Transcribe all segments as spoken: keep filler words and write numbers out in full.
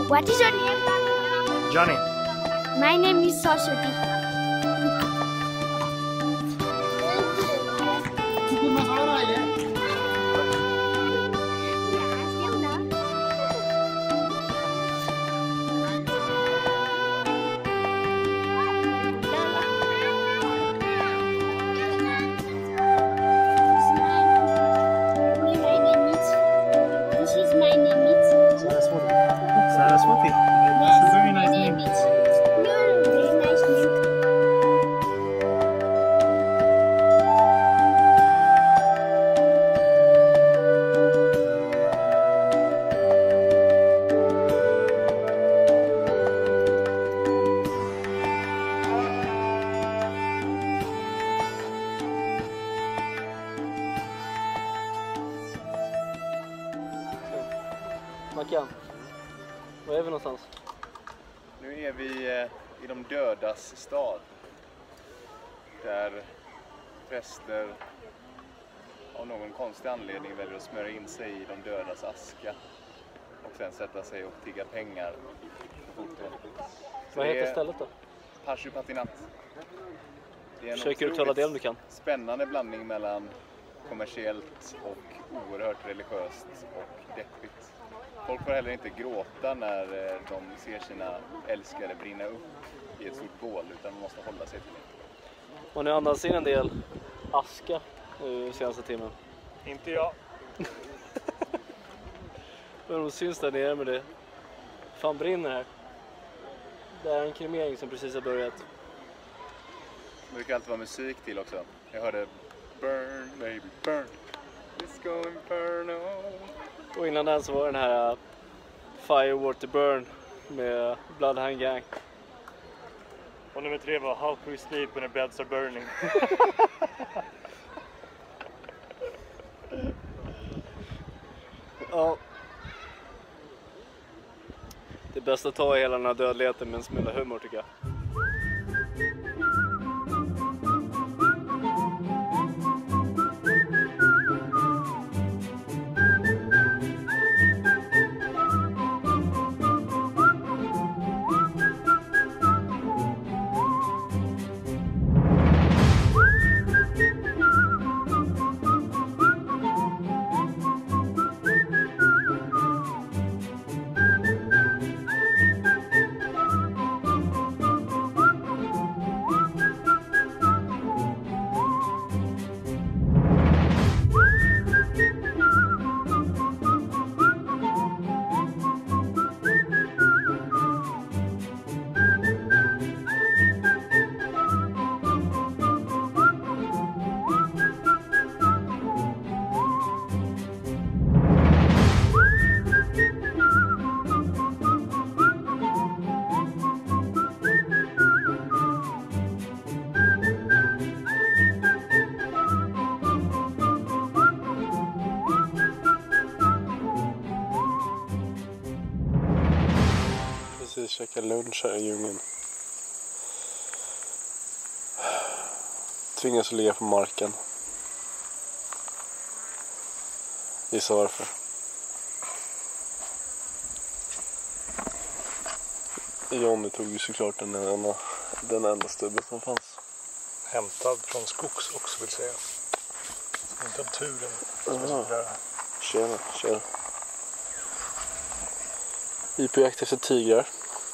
What is your name? Johnny. My name is Saraswati. Saraswati. That's a very nice name. Very nice name. Mackan, var är vi någonstans? Nu är vi i de dödas stad. Där präster av någon konstig anledning väljer att smörja in sig i de dödas aska. Och sen sätta sig och tigga pengar på foten. Vad heter stället då? Pashupatinath. Det är en Försöker uttala det om du kan. Spännande blandning mellan kommersiellt och oerhört religiöst och deppigt. Folk får heller inte gråta när de ser sina älskare brinna upp i ett stort bål, utan de måste hålla sig till det. Och nu andas in en del aska i senaste timmen. Inte jag. Men de syns där nere med det. Fan brinner här. Det är en kremering som precis har börjat. Det brukar alltid vara musik till också. Jag hörde burn, baby, burn. It's going inferno. Och innan den så var den här uh, Fire, Water, Burn med Bloodhound Gang. Och nummer tre var How can we sleep when our beds are burning? Ja. Det bästa att ta i hela den här dödligheten med en smula humor tycker jag. Precis käka lunch här i djungeln. Tvingas ligga på marken. Gissa varför. Johnny tog ju såklart den enda, den enda stubben som fanns. Hämtad från skogs också vill säga. Så inte av turen. Aha. Tjena, tjena. Vi är på jakt efter tigrar.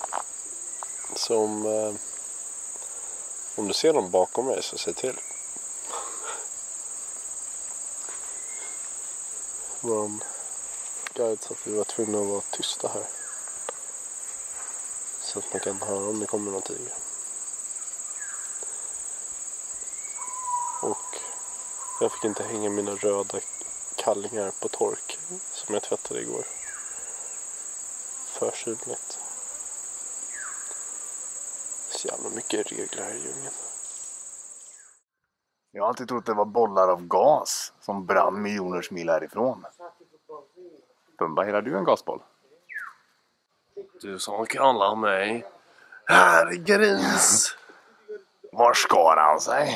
Som eh, om du ser dem bakom mig så säg till. Vår guide sa att vi var tvungna att vara tysta här. Så att man kan höra om det kommer någon tiger. Och jag fick inte hänga mina röda kallingar på tork som jag tvättade igår. För kyligt. Så jävla mycket regler här i djungeln. Jag har alltid trott det var bollar av gas som brann miljoners mil härifrån. Pumba, hela du en gasboll? Du som kallar mig herr gris. Var skar han sig?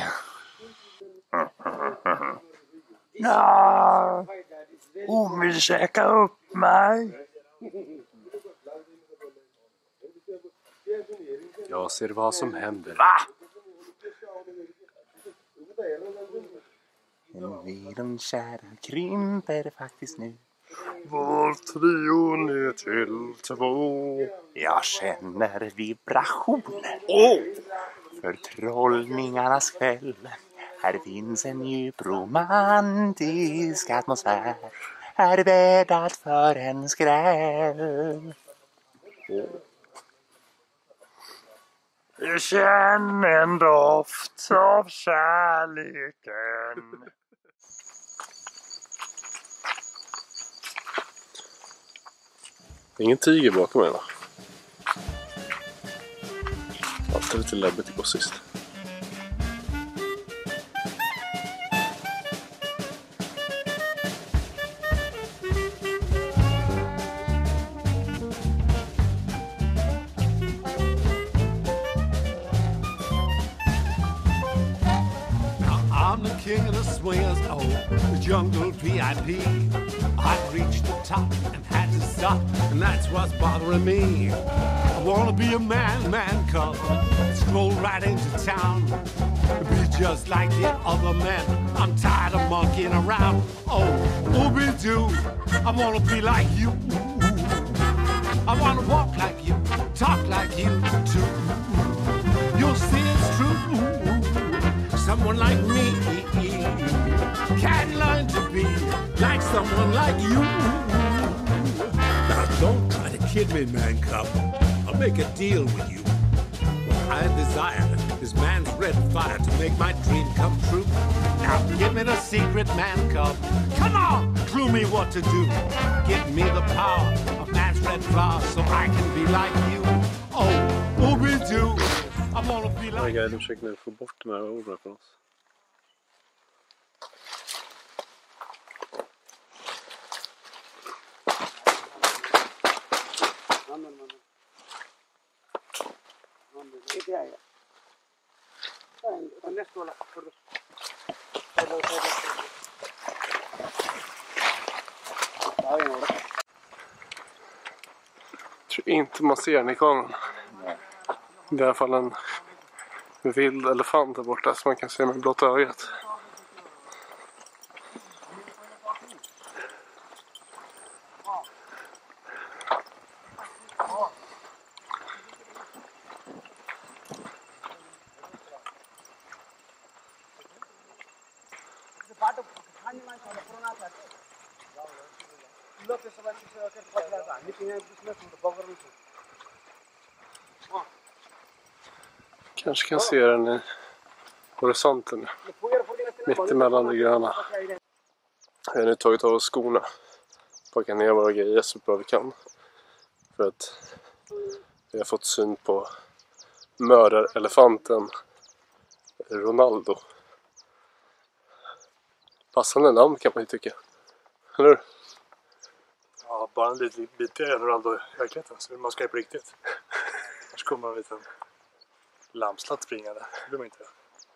Ja, hon vill käka upp mig. Jag ser vad som händer. Va? Den kära krymper faktiskt nu. Vår trio ner till två. Jag känner vibrationer. Åh! Förtrollningarnas kväll. Här finns en djup romantisk atmosfär. Är bäddat för en skräll. Jag känner en doft av kärleken. Ingen tiger bakom mig, va? Alltid lite läbbigt att gå sist. I'm the king of the swingers, oh, the jungle V I P. I've reached the top and had to stop, and that's what's bothering me. I wanna be a man, man cub, stroll right into town, be just like the other men. I'm tired of monkeying around. Oh, ooby-doo, I wanna be like you. I wanna walk like you, talk like you too. You'll see it's true. Someone like me can learn to be like someone like you. Now don't try to kid me, man cub. I'll make a deal with you. What I desire is man's red fire to make my dream come true. Now give me the secret, man cub. Come on, clue me what to do. Give me the power of man's red flower so I can be like you. Oh, ooby-doo. I wanna be like you. Guiden försöker nu få bort de här orden från oss. Jag tror inte man ser den i kameran. Det är i alla fall en vild elefant där borta som man kan se med blotta ögat. Kanske kan se den i horisonten. Mitt emellan det gröna. Vi har nu tagit av oss skorna. Packat ner våra grejer så bra vi kan. För att vi har fått syn på mördarelefanten Ronaldo. Passande namn kan man ju tycka. Eller hur? Ja, bara en liten bit är Ronaldo i verkligheten. Så man ska ju på riktigt. Annars kommer en liten lammslatt springande. Det blir man inte.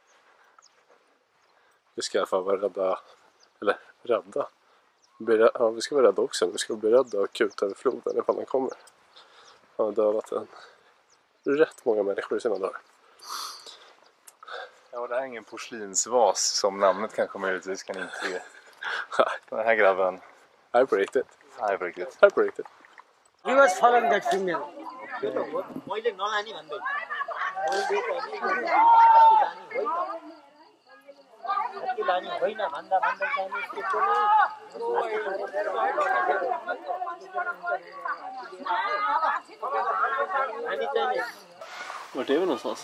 Vi ska i alla fall vara rädda. Eller rädda. Ja, vi ska vara rädda också. Vi ska bli rädda och kuta över floden ifall den kommer. Han har dödat en rätt många människor i sina dagar. Ja, det här är ingen porslinsvas som namnet kanske möjligtvis kan inte se. Den här grabben. Här på riktigt. Här på riktigt. Här på riktigt. We was following that female. Vart är vi någonstans?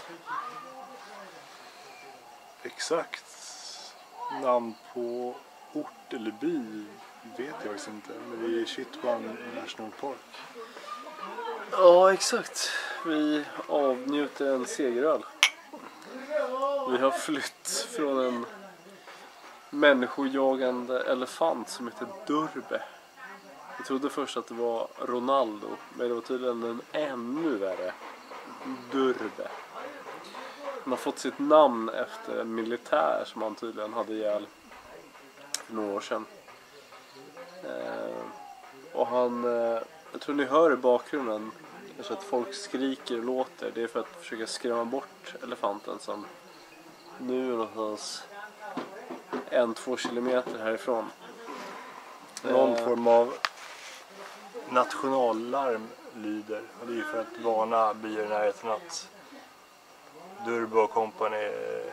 Exakt namn på ort eller by vet jag faktiskt inte. Men vi är i Chitwan National Park. Ja, exakt. Vi avnjuter en segeröl. Vi har flytt från en människojagande elefant som heter Durbe. Jag trodde först att det var Ronaldo, men det var tydligen en ännu värre Durbe. Han har fått sitt namn efter en militär som han tydligen hade ihjäl för några år sedan. Eh, och han, eh, jag tror ni hör i bakgrunden Så att folk skriker och låter. Det är för att försöka skrämma bort elefanten som nu är någonstans en, två kilometer härifrån. Någon Eh, form av nationallarm lyder. Och det är ju för att varna byar i närheten att Durbo och kompani är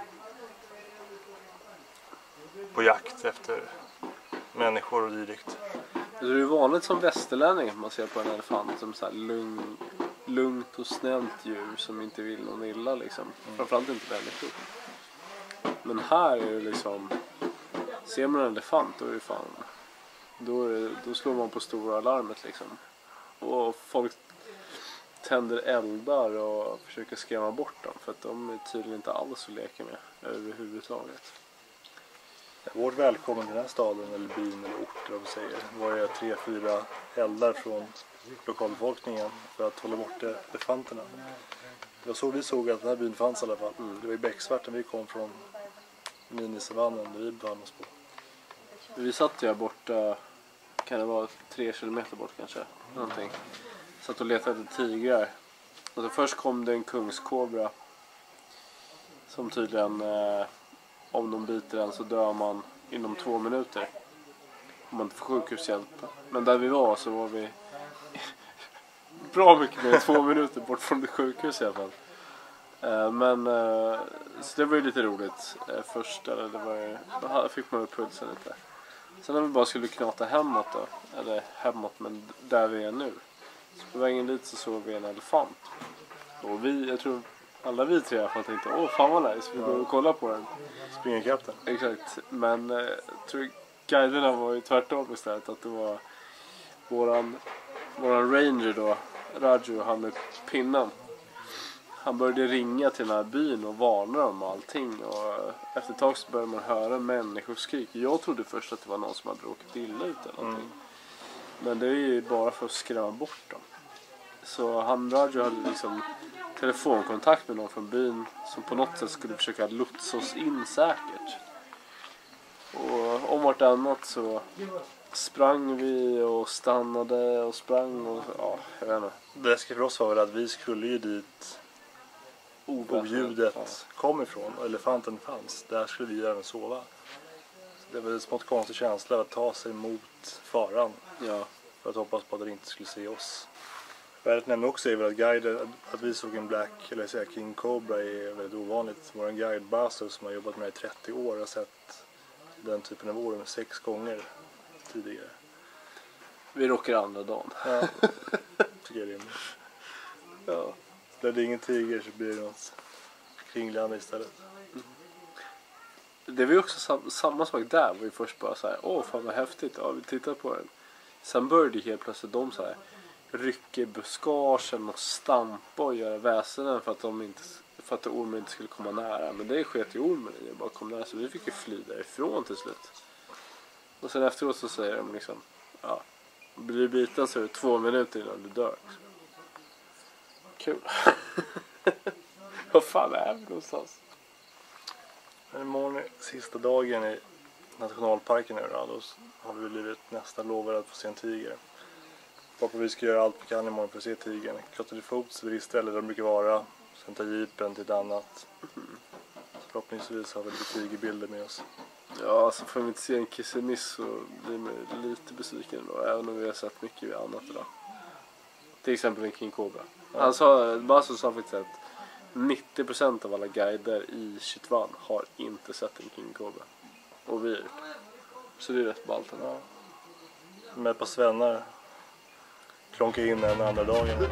på jakt efter människor och dylikt. Det är ju vanligt som västerlänning att man ser på en elefant som så här lugn, lugnt och snällt djur som inte vill någon illa liksom. Mm. Framförallt inte människor. Men här är det liksom, ser man en elefant då är det fan, då, är det, då slår man på stora alarmet liksom. Och folk tänder eldar och försöker skrämma bort dem för att de är tydligen inte alls att leka med överhuvudtaget. Vårt välkommen till den här staden eller byn eller ort vad vi säger, var det tre, fyra eldar från lokalbefolkningen för att hålla bort elefanterna. Det var så vi såg att den här byn fanns i alla fall. Mm. Det var i becksvart när vi kom från minisavannen där vi befann oss på. Vi satt ju här borta, kan det vara tre kilometer bort kanske, någonting. Satt och letade efter tigrar. Och så först kom det en kungskobra som tydligen, eh, om de biter den så dör man inom två minuter. Om man inte får sjukhushjälp. Men där vi var så var vi bra mycket mer än två minuter bort från det sjukhus i alla fall. Eh, men eh, så det var ju lite roligt eh, först. Eller det var ju, då fick man ju pulsen lite. Sen när vi bara skulle knata hemåt då. Eller hemåt, men där vi är nu. Så på vägen dit så såg vi en elefant. Och vi, jag tror alla vi tre i alla fall tänkte, åh fan vad nice, vi går och kollar på den. Springer ikapp den. Exakt, men eh, jag tror guiderna var ju tvärtom istället. Att det var våran, våran ranger då, Raju, han med pinnen. Han började ringa till den här byn och varna dem och allting. Och efter ett tag så började man höra människoskrik. Jag trodde först att det var någon som hade råkat illa ut eller någonting. Mm. Men det är ju bara för att skrämma bort dem. Så han Raju hade liksom telefonkontakt med någon från byn som på något sätt skulle försöka lotsa oss in säkert. Och om vartannat så sprang vi och stannade och sprang och ja, jag vet inte. Det ska för oss var väl att vi skulle ju dit oljudet ja. kom ifrån och elefanten fanns. Där skulle vi även sova. Så det var en smått konstig känsla att ta sig mot faran. Ja. För att hoppas på att det inte skulle se oss. Värdet nämner också är väl att guider, att vi såg en black, eller säga King Cobra är väldigt ovanligt. Vår guide Basso som har jobbat med det i trettio år har sett den typen av år med sex gånger tidigare. Vi råkar andra dagen. Ja, tycker jag det är. Ja. Blir det ingen tiger så blir det något kringlande istället. Mm. Det var ju också sam- samma sak där. Vi först bara så här, åh fan vad häftigt, ja vi tittar på den. Sen började helt plötsligt de så här rycka i buskagen och stampa och göra väsenen för att de inte, för att ormen inte skulle komma nära. Men det sket ju ormen i, bara kom nära, så vi fick ju fly därifrån till slut. Och sen efteråt så säger de liksom, ja, blir du biten så är det två minuter innan du dör. Kul. Vad fan är det någonstans? Imorgon är sista dagen i nationalparken nu då, då har vi blivit nästan lovade att få se en tiger. Varför vi ska göra allt vi kan imorgon för att se tigern. Klara till fots till ett ställe där de brukar vara. Sen ta jeepen till ett annat. Mm. Förhoppningsvis har vi lite tigerbilder med oss. Ja, så får vi inte se en kissemiss så blir man lite besviken då. Även om vi har sett mycket annat idag. Till exempel en King Cobra. Ja. Han sa, Basso sa faktiskt att nittio procent av alla guider i Chitwan har inte sett en King Cobra. Och vi. Så det är rätt ballt. Ja. Med ett par svennar. Klonka in en andra dagen.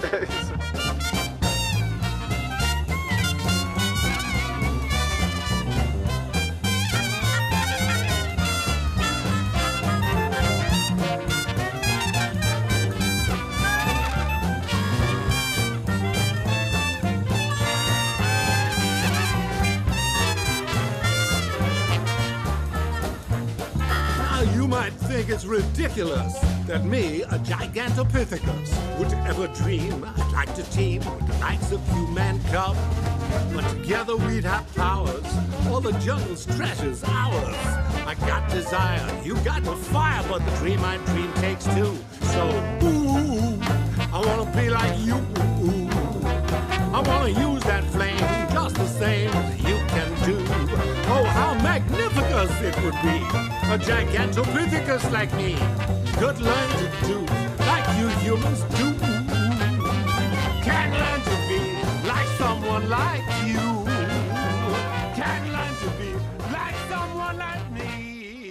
You might think it's ridiculous that me, a Gigantopithecus, would ever dream I'd like to team with the likes of you man cub. But together we'd have powers, all the jungle's treasures ours. I got desire, you got the fire, but the dream I dream takes two. So, ooh, I wanna be like you. I wanna use that flame just the same as you can do. Oh, how magnificent it would be. A gigantopithecus like me could learn to do like you humans do. Can learn to be like someone like you. Can learn to be like someone like me.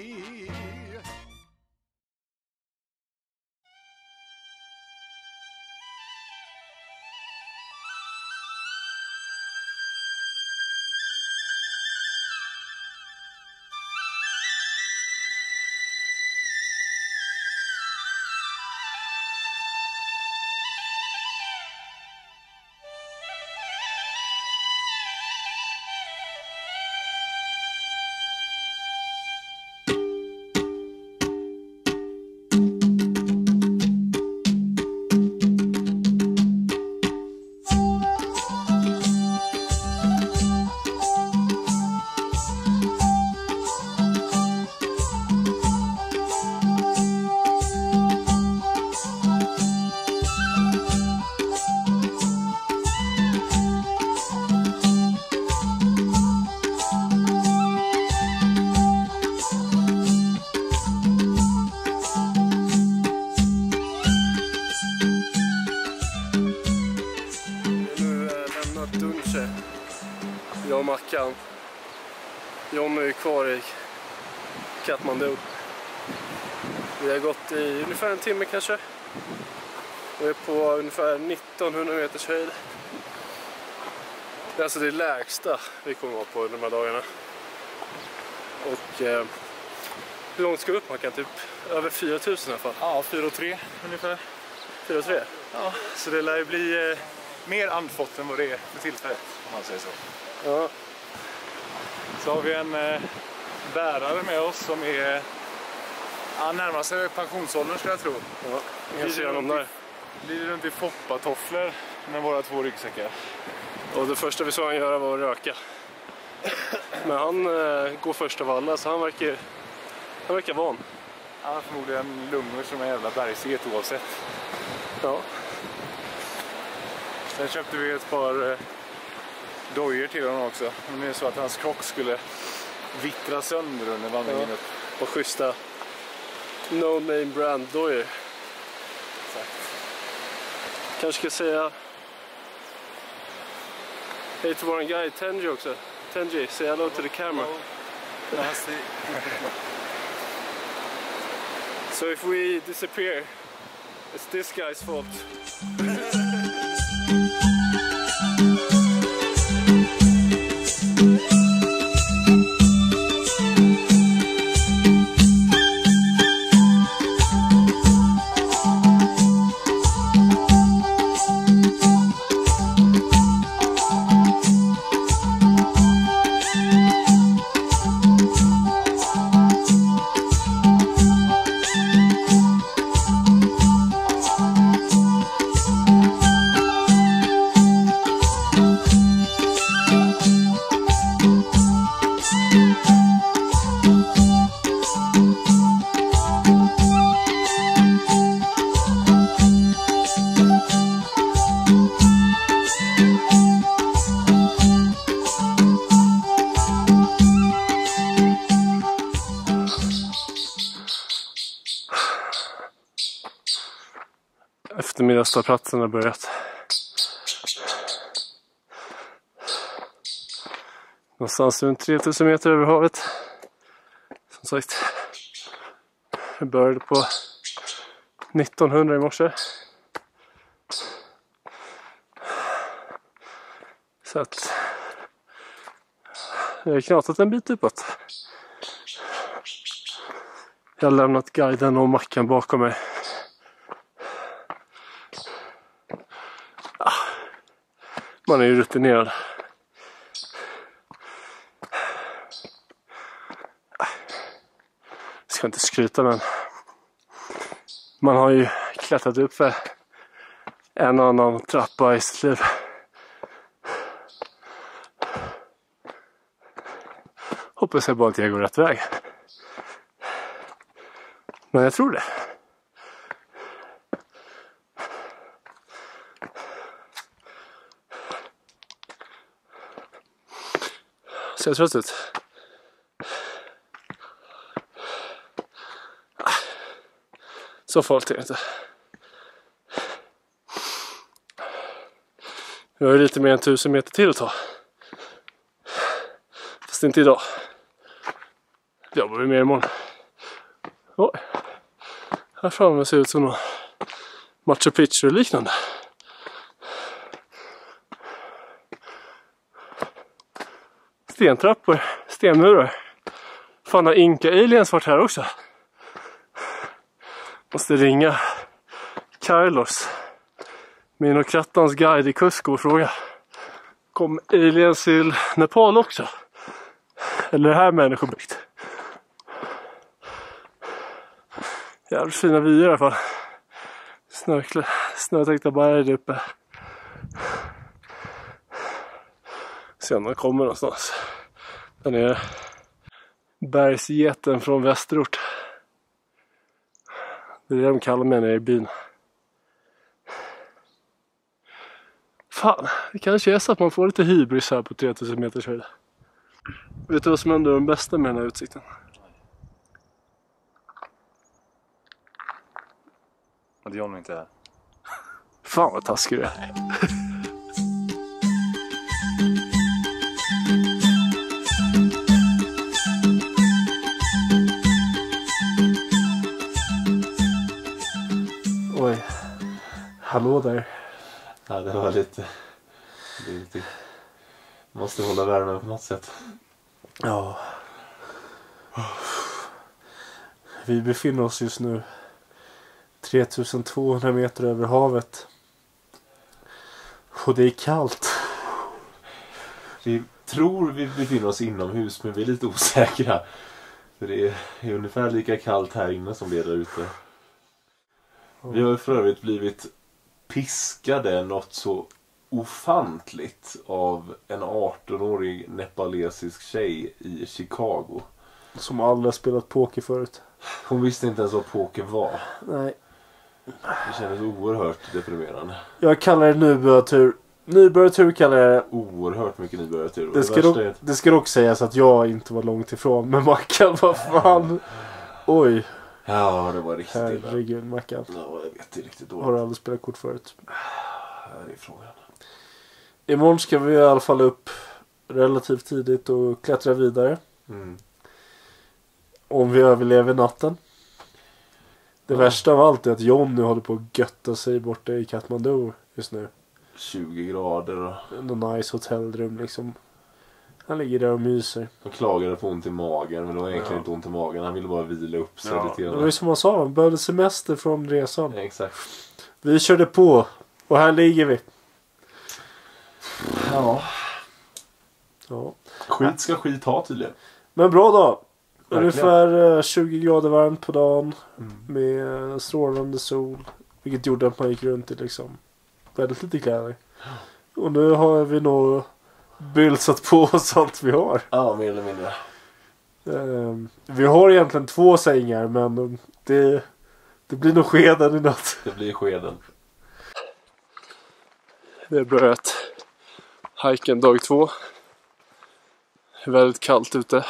Jag och Mackan. John är kvar i Kathmandu. Vi har gått i ungefär en timme kanske. Vi är på ungefär nittonhundra meters höjd. Det är alltså det lägsta vi kommer vara på de här dagarna. Och eh, hur långt ska vi upp, Mackan? Typ över fyra tusen i alla fall. Ja, fyra och tre ungefär. fyra och tre? Ja, så det lär ju bli eh, mer andfått än vad det är för tillfället, om man säger så. Ja. Så har vi en eh, bärare med oss som är ja, närmare sig pensionsåldern, skulle jag tro. Ja, jag kan se honom där. Blir runt i foppatofflor med våra två ryggsäckar. Och det första vi såg han göra var att röka. Men han eh, går först av alla, så han verkar, han verkar van. Han har förmodligen lungor som en jävla bergset oavsett. Ja. Sen köpte vi ett par eh, dojor till honom också. Men det är så att hans krock skulle vittra sönder under vandringen Ja. upp. Och schyssta no name brand dojor. Exakt. Kanske ska säga hej till våran guy Tenji också. Tenji, say hello to the camera. So if we disappear, it's this guy's fault. Eftermiddagsplatsen har börjat. Någonstans runt tre tusen meter över havet. Som sagt, jag började på nittonhundra i morse. Så att jag har knatat en bit uppåt. Jag har lämnat guiden och Mackan bakom mig. Man är ju rutinerad. Jag ska inte skryta, men man har ju klättrat upp för en annan trappa i sitt liv. Hoppas jag bara att jag går rätt väg. Men jag tror det. Ser jag trött ut? Så farligt är det inte. Nu har jag lite mer än tusen meter till att ta. Fast inte idag. Det jobbar vi mer imorgon. Oj. Här framme ser det ut som någon Machu Picchu liknande. Stentrappor, stenmurar. Fan, har Inka aliens varit här också? Måste ringa Carlos, min och Krattans guide i Cusco, och fråga: kom aliens till Nepal också? Eller är det här människobyggt? Jävligt fina vyer i alla fall. Snökla, snötäckta berg där uppe. Se om de kommer någonstans. Den är bergsgeten från västerort. Det är det de kallar mig nere i byn. Fan, det kanske är så att man får lite hybris här på tre tusen meters höjd. Vet du vad som ändå är den bästa med den här utsikten? Att John inte är här. Fan vad taskig du är. Oj. Hallå där. Ja, det var lite... Det är lite... Måste hålla värmen på något sätt. Ja. Vi befinner oss just nu tre tusen tvåhundra meter över havet. Och det är kallt. Vi tror vi befinner oss inomhus, men vi är lite osäkra. För det är, är ungefär lika kallt här inne som det är där ute. Vi har för övrigt blivit piskade något så ofantligt av en arton-årig nepalesisk tjej i Chicago. Som aldrig spelat poker förut. Hon visste inte ens vad poker var. Nej. Det kändes oerhört deprimerande. Jag kallar det nybörjartur. Nybörjartur kallar jag det. Oerhört mycket nybörjartur. Det, det, ska dock, är... det ska dock sägas att jag inte var långt ifrån. Men Mackan, vad fan. Oj. Ja, det var riktigt illa. Herregud, Mackan. Ja, jag vet, det är riktigt dåligt. Har du aldrig spelat kort förut? Ja, det är frågan. Imorgon ska vi i alla fall upp relativt tidigt och klättra vidare. Mm. Om vi överlever natten. Det ja. värsta av allt är att John nu håller på att götta sig borta i Kathmandu just nu. tjugo grader och... Någon nice hotellrum liksom. Han ligger där och myser. Han klagade på ont i magen, men det var egentligen ja. inte ont i magen. Han ville bara vila upp sig ja. lite grann. Det var ju som han sa, han behövde semester från resan. Ja, exakt. Vi körde på och här ligger vi. Ja. Ja. Skit ska skit ha tydligen. Men bra dag. Verkligen. Ungefär tjugo grader varmt på dagen. Mm. Med strålande sol. Vilket gjorde att man gick runt i liksom väldigt lite kläder. Och nu har vi nog bylsat på oss allt vi har. Ja, mer eller mindre. Um, vi har egentligen två sängar, men det, det blir nog skeden i natt. Det blir skeden. Vi har börjat hiken dag två. Det är väldigt kallt ute.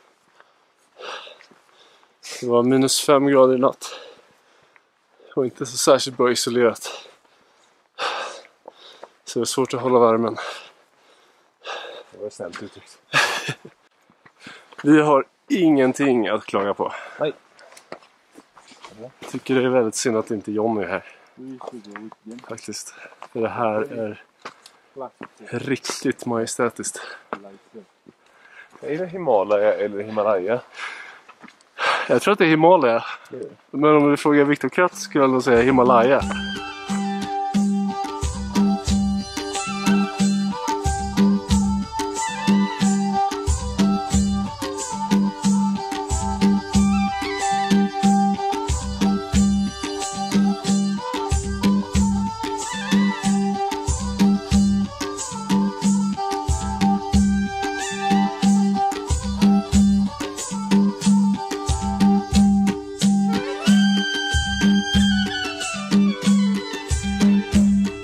Det var minus fem grader i natt. Och inte så särskilt bra isolerat. Så det är svårt att hålla värmen. Det var snällt uttryckt. Vi har ingenting att klaga på. Nej. Jag tycker det är väldigt synd att inte John är här. Faktiskt. För det här är riktigt majestätiskt. Är det Himalaya eller Himalaya? Jag tror att det är Himalaya. Men om du frågar Viktor Kratt skulle jag nog säga Himalaya.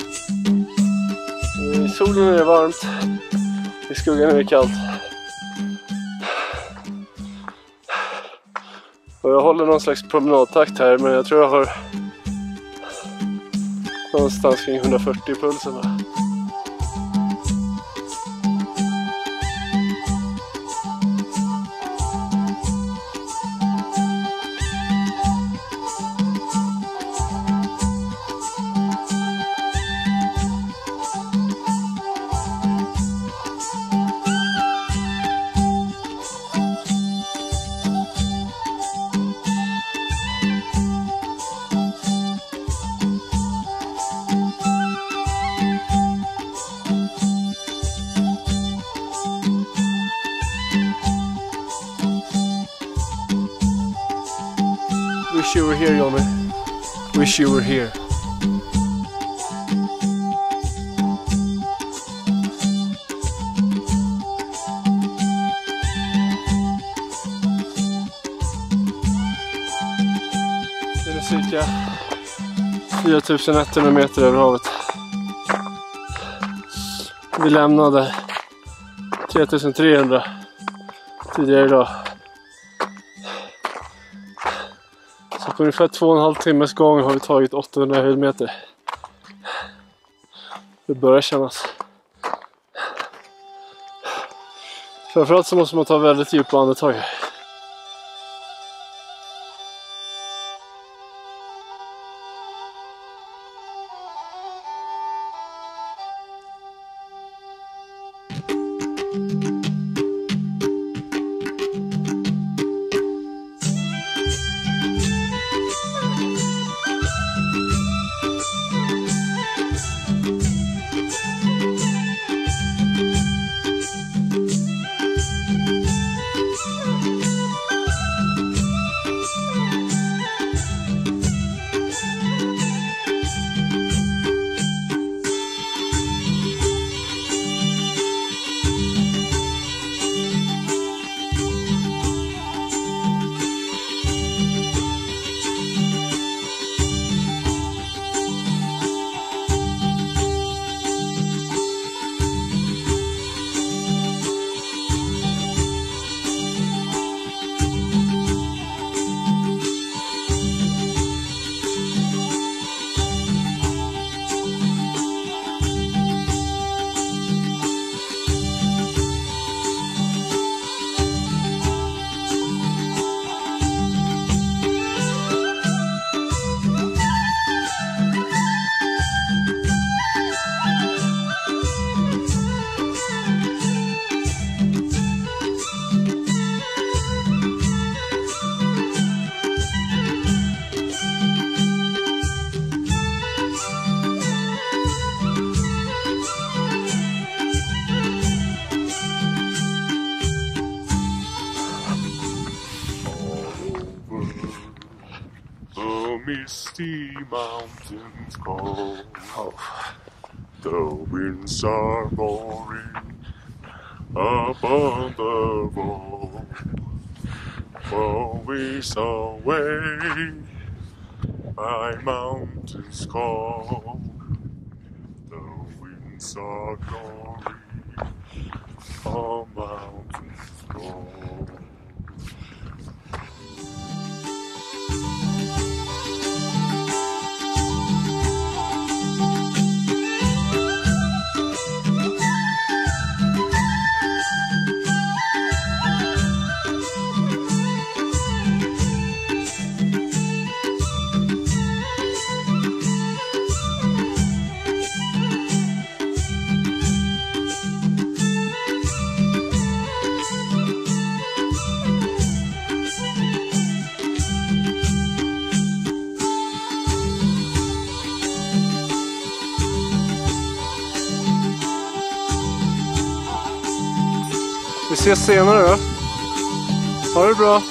Solen är varmt. I skuggan är det kallt. Och jag håller någon slags promenadtakt här, men jag tror jag har någonstans kring hundrafyrtio pulsen. Va? Wish you were here, Johnny. Wish you were here. Det är cirka fyra tusen etthundra meter över havet. Vi lämnade tre tusen trehundra tidigare idag. Så på ungefär två och en halv timmes gång har vi tagit åttahundra höjdmeter. Det börjar kännas. Framförallt så måste man ta väldigt djupa andetag här. Misty mountains go. Oh. The winds are roaring up on the road. Always away, my mountains call. The winds are roaring, all mountains go. Vi ses senare då. Ha det bra.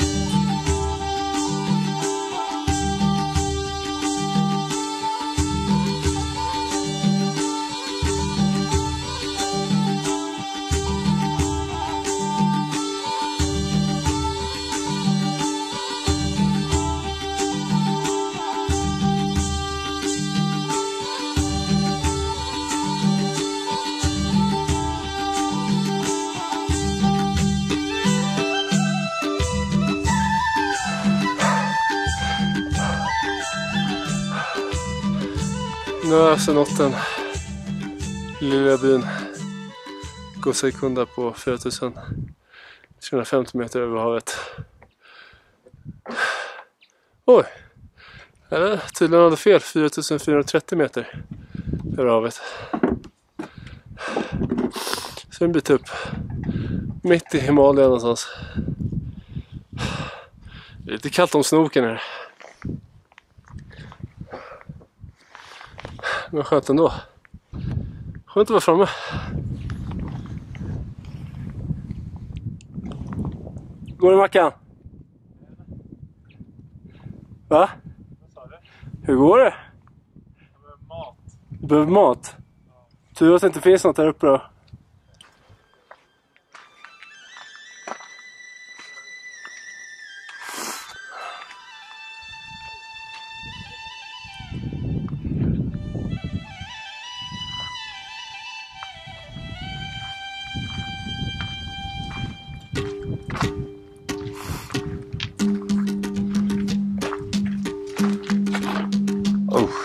Nu har jag alltså nått den lilla byn Gosaikunda på fyra tusen trehundrafemtio meter över havet. Oj! Eller tydligen hade fel, fyra tusen fyrahundratrettio meter över havet. Så en bit upp. Mitt i Himalaya någonstans. Det är lite kallt om snoken här. Men skönt ändå. Skönt att vara framme. Går det, Mackan? Va? Vad sa du? Hur går det? Jag behöver mat. Du behöver mat? Tur att det inte finns något här uppe då. Oh.